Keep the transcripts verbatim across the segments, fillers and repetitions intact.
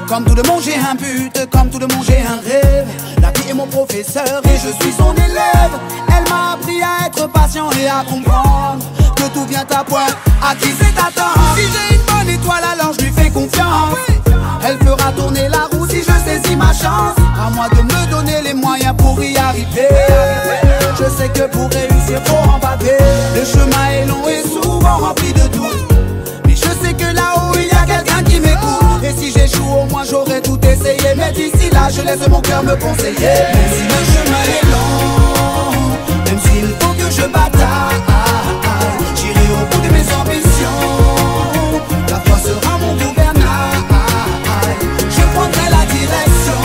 Comme tout le monde j'ai un but, comme tout le monde j'ai un rêve. La vie est mon professeur et je suis son élève. Elle m'a appris à être patient et à comprendre que tout vient à point, à qui c'est attendre. Si j'ai une bonne étoile alors je lui fais confiance. Elle fera tourner la roue si je saisis ma chance. À moi de me donner les moyens pour y arriver. Je sais que pour réussir faut en baver. Le chemin est long et souvent rempli de doutes, mais je sais que là-haut il y a quelqu'un qui m'écoute. Et si j'échoue au moins j'aurais tout essayé. Mais d'ici là je laisse mon cœur me conseiller. Même si le chemin est long, même s'il faut que je bataille, j'irai au bout de mes ambitions. La foi sera mon gouvernail. Je prendrai la direction,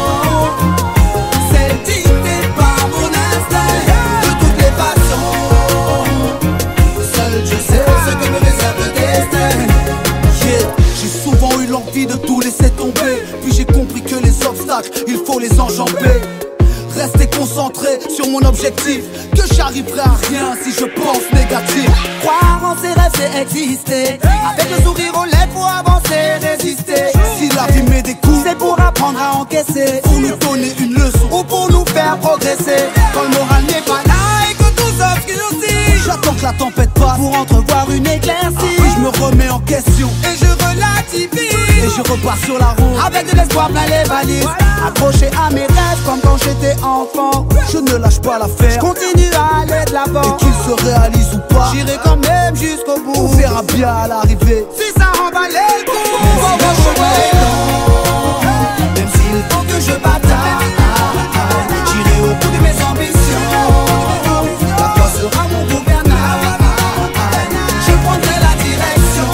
celle dictée par mon instinct. De toutes les façons, seul je sais ce que me réserve le destin. Yeah. J'ai souvent eu l'envie de tout laisser tomber, puis j'ai compris que les obstacles, il faut les enjamber. Rester concentré sur mon objectif, que j'arriverai à rien si je pense négatif. Croire en ses rêves c'est exister, avec le sourire aux lèvres pour avancer, résister. Si la vie met des coups, c'est pour apprendre à encaisser, pour nous donner une leçon ou pour nous faire progresser. Quand le moral n'est pas là et que tout s'obscurcit, j'attends que la tempête passe pour entrevoir une éclaircie. Puis je me remets en question et je relativise, et je repars sur la route avec de l'espoir plein les valises. Accroché à mes rêves comme quand j'étais enfant, je ne lâche pas l'affaire, je continue à aller de l'avant. Et qu'il se réalise ou pas, j'irai quand même jusqu'au bout. On verra bien à l'arrivée si ça emballait le coup. Même si le chemin est long, même s'il faut que je bataille, j'irai au bout de mes ambitions. La foi sera mon gouvernail. Je prendrai la direction,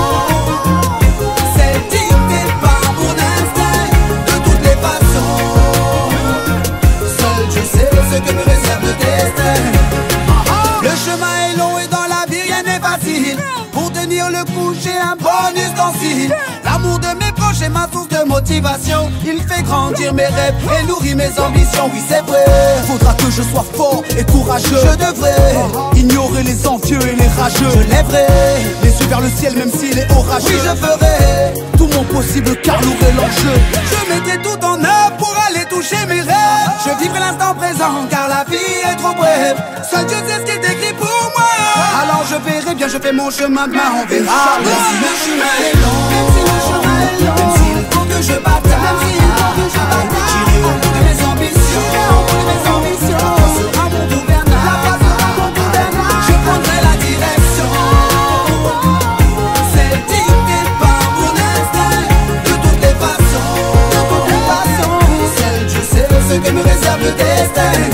celle dictée par mon instinct. De toutes les façons, seul je sais ce que me réserve le destin. Le chemin est long et dans la vie rien n'est facile. Pour tenir le coup j'ai un bon ustensile. L'amour de mes proches est ma source de motivation. Il fait grandir mes rêves et nourrit mes ambitions. Oui c'est vrai, faudra que je sois fort et courageux. Je devrais ignorer les envieux et les rageux. Je lèverai les yeux vers le ciel même s'il est orageux. Oui je ferai tout mon possible car lourd est l'enjeu. Je mettais tout en œuvre pour aller toucher mes rêves. Je vivrai l'instant présent car la vie est trop brève. Seul Dieu sait ce qui est écrit pour moi. Alors je verrai bien, je fais mon chemin, demain on verra. Même si le chemin est long, même si le chemin est long, même s'il faut que je bataille, même s'il faut que je bataille, j'irai au bout de mes ambitions, au bout de mes ambitions. La foi sera mon gouvernail, la foi sera mon gouvernail. Je prendrai la direction, celle dictée par mon instinct. De toutes les façons, de toutes les façons, seul je sais ce que me réserve le destin.